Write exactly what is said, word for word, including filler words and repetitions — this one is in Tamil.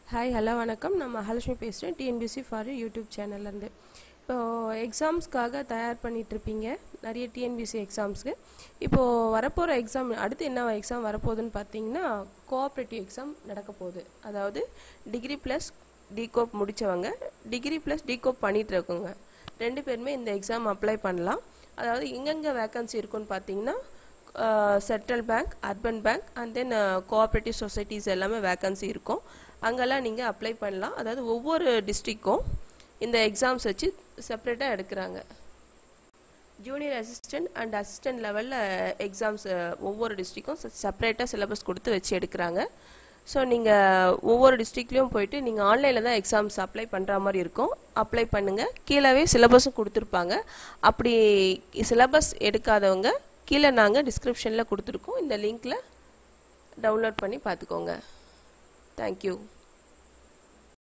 ஹாய் ஹலோ வணக்கம். நான் மகாலட்சுமி பேசுகிறேன், டிஎன்பிஎஸ்சி ஃபார் யூடியூப் சேனல்லேருந்து. இப்போது எக்ஸாம்ஸ்க்காக தயார் பண்ணிகிட்ருப்பீங்க, நிறைய டிஎன்பிஎஸ்சி எக்ஸாம்ஸ்க்கு. இப்போது வரப்போகிற எக்ஸாம் அடுத்து என்ன எக்ஸாம் வரப்போகுதுன்னு பார்த்தீங்கன்னா கோஆப்ரேட்டிவ் எக்ஸாம் நடக்க போகுது. அதாவது டிகிரி ப்ளஸ் டிகோப் முடித்தவங்க, டிகிரி ப்ளஸ் டிகோப் பண்ணிகிட்டு இருக்கவங்க ரெண்டு பேருமே இந்த எக்ஸாம் அப்ளை பண்ணலாம். அதாவது எங்கெங்கே வேக்கன்சி இருக்குன்னு பார்த்தீங்கன்னா central bank, urban bank and then cooperative societies எல்லாமே வேக்கன்சி இருக்கும். அங்கெல்லாம் நீங்கள் அப்ளை பண்ணலாம். அதாவது ஒவ்வொரு டிஸ்ட்ரிக்கும் இந்த எக்ஸாம்ஸ் வச்சு செப்ரேட்டாக எடுக்கிறாங்க. ஜூனியர் அசிஸ்டன்ட் அண்ட் அசிஸ்டன்ட் லெவலில் எக்ஸாம்ஸ் ஒவ்வொரு டிஸ்ட்ரிக்கும் செப்ரேட்டாக சிலபஸ் கொடுத்து வச்சு எடுக்கிறாங்க. ஸோ நீங்கள் ஒவ்வொரு டிஸ்ட்ரிக்ட்லேயும் போயிட்டு நீங்கள் ஆன்லைனில் தான் எக்ஸாம்ஸ் அப்ளை பண்ணுற மாதிரி இருக்கும். அப்ளை பண்ணுங்கள். கீழவே சிலபஸும் கொடுத்துருப்பாங்க. அப்படி சிலபஸ் எடுக்காதவங்க கீழே நாங்கள் டிஸ்கிரிப்ஷனில் கொடுத்துருக்கோம், இந்த லிங்க்கில் டவுன்லோட் பண்ணி பார்த்துக்கோங்க. தேங்க்யூ.